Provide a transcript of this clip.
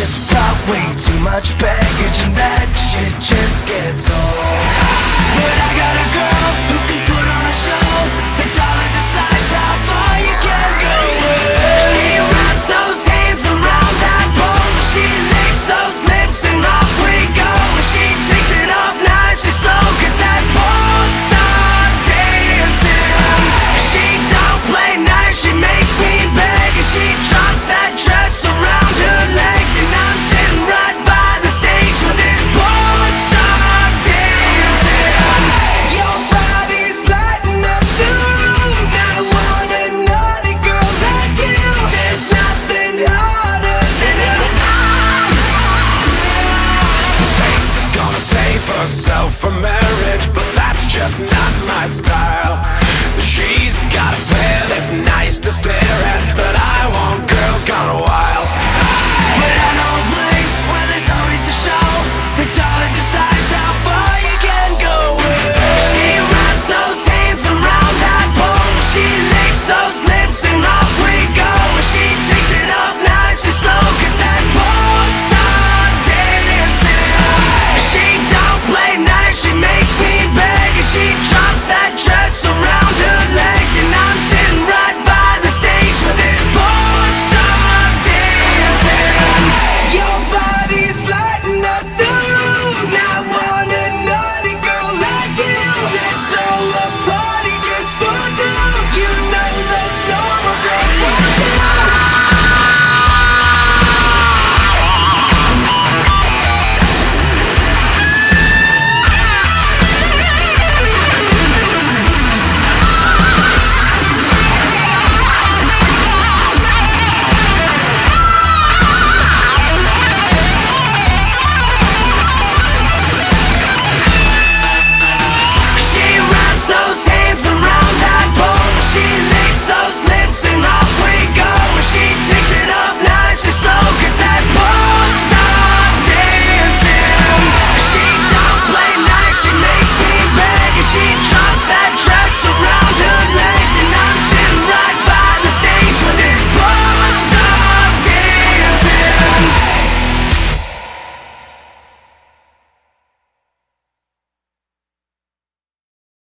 just brought way too much baggage, and that shit just gets old. But I got a girl who can put on a show. The dollar decides how far you can go. She wraps those hands around that pole. She licks those lips and off we go. She takes it off nice and slow, 'cause that's porn star dancing. She don't play nice, she makes me beg, and she drops that dress around her legs, and I'm sitting right by the stage with this porn star dancing. Your body's lighting up the room. I want a naughty girl like you. There's nothing harder than a Stacy's gonna save herself for marriage, but that's just not my style. She's got a pair that's nice to stare at, but I want girls gone wild. But I don't